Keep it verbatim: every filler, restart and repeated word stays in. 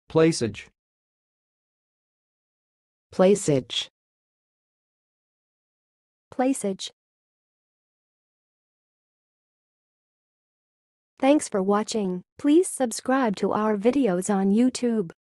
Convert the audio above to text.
Placage. Placage. Placage. Thanks for watching. Please subscribe to our videos on YouTube.